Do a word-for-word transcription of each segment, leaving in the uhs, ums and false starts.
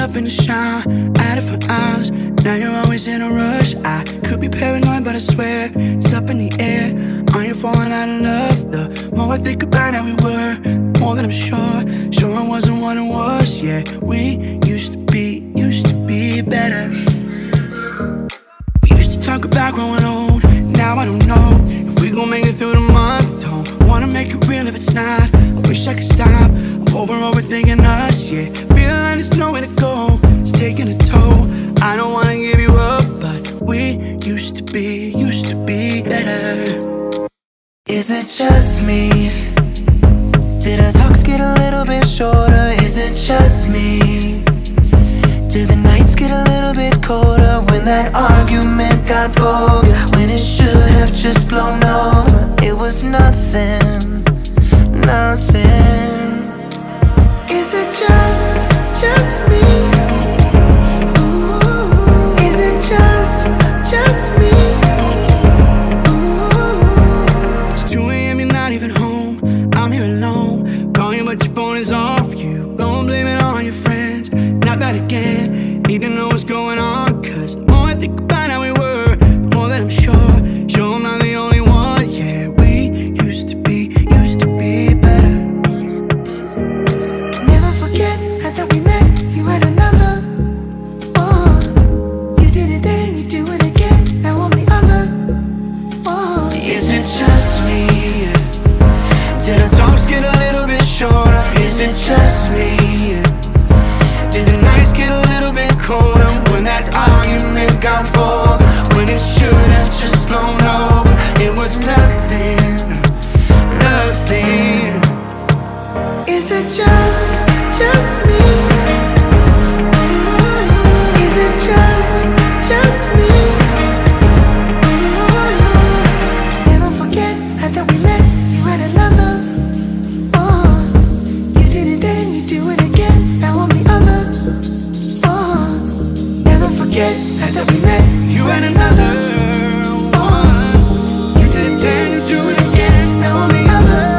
up in the shower, at it for hours. Now you're always in a rush. I could be paranoid, but I swear it's up in the air. Are you falling out of love? The more I think about how we were, the more that I'm sure, sure I wasn't what it was. Yeah, we used to be, used to be better. We used to talk about growing old. Now I don't know if we gon' make it through the month. Don't wanna make it real if it's not. I wish I could stop. I'm over overthinking us, yeah. Feeling like there's nowhere to go. It's taking a toll. I don't wanna give you up, but we used to be, used to be better. Is it just me? Did our talks get a little bit shorter? Is it just me? Did the nights get a little bit colder when that argument got vulgar? When it should have just blown over? It was nothing, nothing. Is it just, just me? Ooh, is it just, just me? Ooh. It's two A M, you're not even home. I'm here alone. Call you but your phone is off. You don't blame it on your friends. Not that again. Need to know what's going on, cause the more I think about how we were, the more that I'm sure, sure I'm not the only one. Yeah, we used to be, used to be better. Never forget, I thought we met, you had another. Oh, you did it then, you do it again, now I'm the other. Oh, is it just me? Did our talks get a little bit shorter? Is it just me? Did the nights get a little bit colder when that argument got vulgar? When it should have just blown over? It was nothing, nothing. Is it just, just me? Is it just, just me? Never forget, I thought we met, you had another. Oh, you did it then, you do it again, now I'm the other. Oh, never forget, I thought we met, you had another. Oh, you did it then, you do it again, now I'm the other.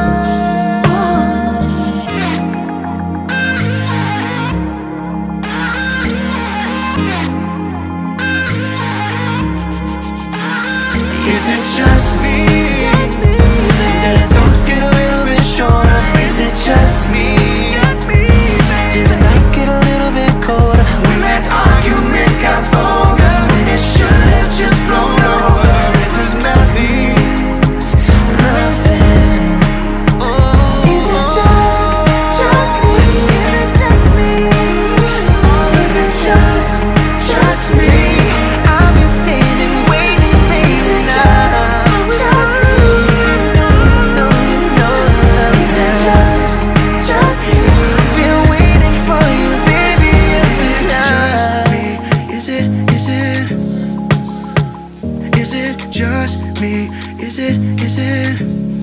Is it just me? Did the talks get a little bit shorter? Is it just me? Did the night get a little bit colder when that argument got vulgar? When it should have just blown over? It was nothing, nothing. Oh, is it just, just me? Is it just me? Is it just, just me? I've been standing, waiting, waiting now. Just me? No, no, you know, love is it just, just me? Been waiting for you, baby, up to now. Is it, is it, is it just me? Is it, is it?